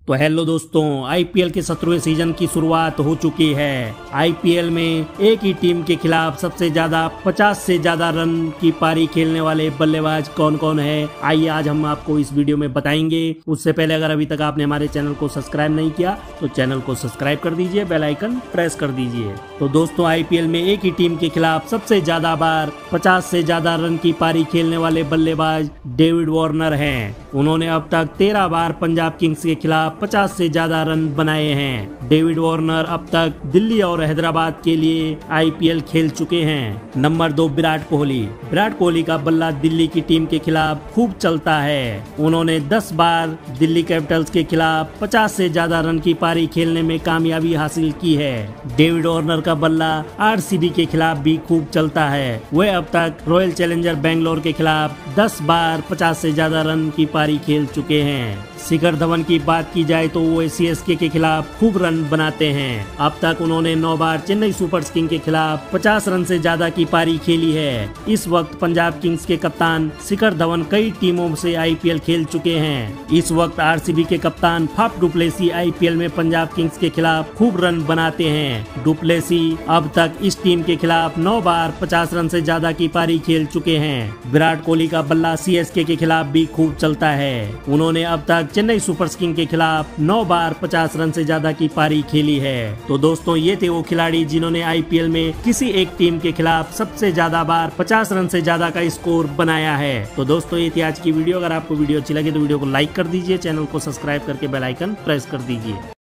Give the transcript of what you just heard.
तो हेलो दोस्तों, आईपीएल के 17वें सीजन की शुरुआत हो चुकी है। आईपीएल में एक ही टीम के खिलाफ सबसे ज्यादा 50 से ज्यादा रन की पारी खेलने वाले बल्लेबाज कौन कौन है, आइए आज हम आपको इस वीडियो में बताएंगे। उससे पहले अगर अभी तक आपने हमारे चैनल को सब्सक्राइब नहीं किया तो चैनल को सब्सक्राइब कर दीजिए, बेल आइकन प्रेस कर दीजिए। तो दोस्तों, आईपीएल में एक ही टीम के खिलाफ सबसे ज्यादा बार 50 से ज्यादा रन की पारी खेलने वाले बल्लेबाज डेविड वार्नर हैं। उन्होंने अब तक 13 बार पंजाब किंग्स के खिलाफ 50 से ज्यादा रन बनाए हैं। डेविड वार्नर अब तक दिल्ली और हैदराबाद के लिए आईपीएल खेल चुके हैं। नंबर 2 विराट कोहली। विराट कोहली का बल्ला दिल्ली की टीम के खिलाफ खूब चलता है। उन्होंने 10 बार दिल्ली कैपिटल्स के खिलाफ 50 से ज्यादा रन की पारी खेलने में कामयाबी हासिल की है। डेविड वार्नर का बल्ला आरसीबी के खिलाफ भी खूब चलता है। वे अब तक रॉयल चैलेंजर बेंगलोर के खिलाफ 10 बार 50 से ज्यादा रन की पारी खेल चुके हैं। शिखर धवन की बात की जाए तो वो सीएसके के खिलाफ खूब रन बनाते हैं। अब तक उन्होंने 9 बार चेन्नई सुपर किंग्स के खिलाफ 50 रन से ज्यादा की पारी खेली है। इस वक्त पंजाब किंग्स के कप्तान शिखर धवन कई टीमों से आईपीएल खेल चुके हैं। इस वक्त आरसीबी के कप्तान फाफ डुप्लेसी आईपीएल में पंजाब किंग्स के खिलाफ खूब रन बनाते हैं। डुप्लेसी अब तक इस टीम के खिलाफ 9 बार 50 रन से ज्यादा की पारी खेल चुके हैं। विराट कोहली का बल्ला सीएसके के खिलाफ भी खूब चलता है। उन्होंने अब तक चेन्नई सुपर किंग्स के खिलाफ 9 बार 50 रन से ज्यादा की पारी खेली है। तो दोस्तों, ये थे वो खिलाड़ी जिन्होंने आईपीएल में किसी एक टीम के खिलाफ सबसे ज्यादा बार 50 रन से ज्यादा का स्कोर बनाया है। तो दोस्तों, ये थी आज की वीडियो। अगर आपको वीडियो अच्छी लगी तो वीडियो को लाइक कर दीजिए, चैनल को सब्सक्राइब करके बेल आइकन प्रेस कर दीजिए।